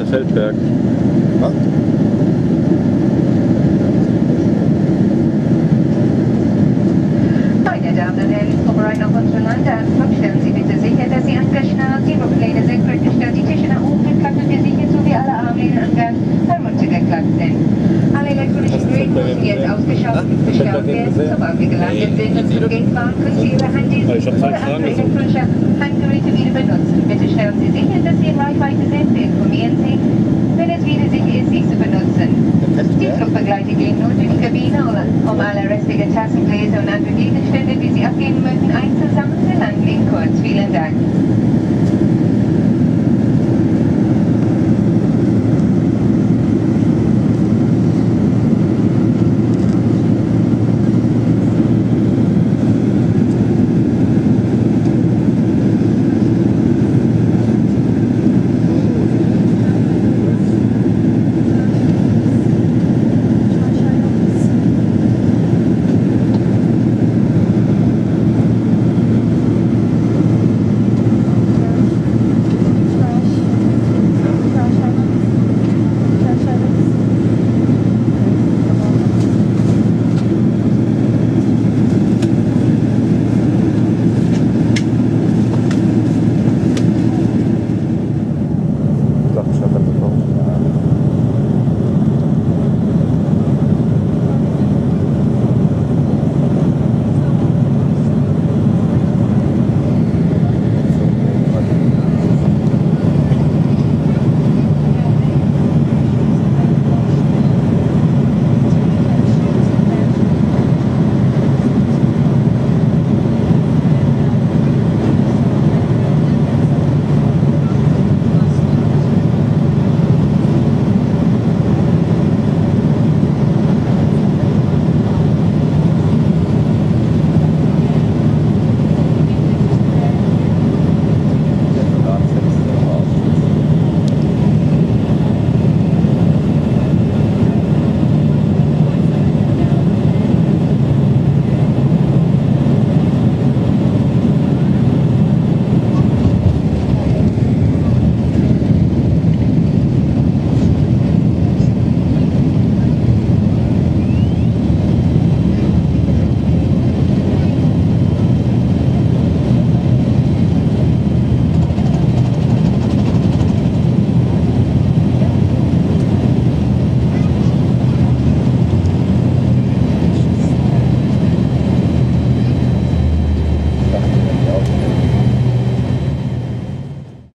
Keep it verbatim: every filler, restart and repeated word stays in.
Feldberg. Was? Meine Damen und Herren, vorbereiten auf unsere Landeanflug, stellen Sie bitte sicher, dass Sie angeschnallt, die Rücklehne senkrecht gestellt, die Tische nach oben geklappt und gesichert sowie alle Armlehnen am Gang heruntergeklappt sind. Alle elektronischen Geräte müssen jetzt ausgeschaltet und bestellt werden. Sobald wir gelandet sind und zum Gate fahren, können Sie Ihre Handys oder andere elektronische Handgeräte wieder benutzen. Bitte stellen Sie sicher, dass Sie in Reichweite sind. Wir informieren Sie, wenn es wieder sicher ist, sie zu benutzen. Die Flugbegleiter gehen nun durch die Kabine, um alle restlichen Tassen, Gläser und andere Gegenstände, die Sie abgeben möchten, einzusammeln. Wir landen in kurz. Vielen Dank.